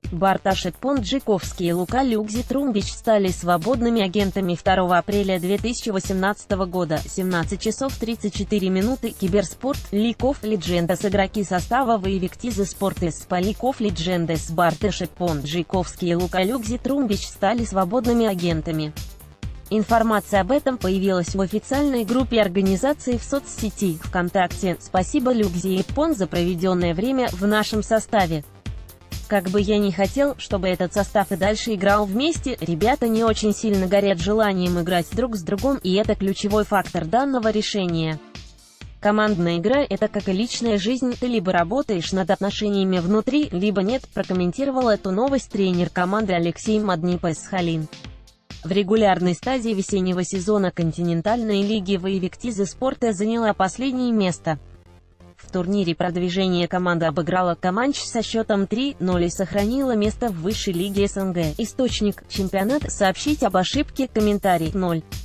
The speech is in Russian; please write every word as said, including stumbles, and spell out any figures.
Барташек Понджиковский и Лука Люкзи Трумбич стали свободными агентами второго апреля две тысячи восемнадцатого года, семнадцать часов тридцать четыре минуты. Киберспорт, League of Legends. Игроки состава Вейвектизы Спортес по League of Legends Барташек Понджиковский и Лука Люкзи Трумбич стали свободными агентами. Информация об этом появилась в официальной группе организации в соцсети ВКонтакте. Спасибо Люкзи и Пон за проведенное время в нашем составе. Как бы я ни хотел, чтобы этот состав и дальше играл вместе, ребята не очень сильно горят желанием играть друг с другом, и это ключевой фактор данного решения. Командная игра – это как и личная жизнь, ты либо работаешь над отношениями внутри, либо нет, прокомментировал эту новость тренер команды Алексей Маднипас-Халин. В регулярной стадии весеннего сезона континентальной лиги Вейвектизы Спорта заняла последнее место. В турнире продвижения команда обыграла Каманч со счетом три ноль и сохранила место в высшей лиге СНГ. Источник: чемпионат. Сообщить об ошибке. Комментарий: ноль.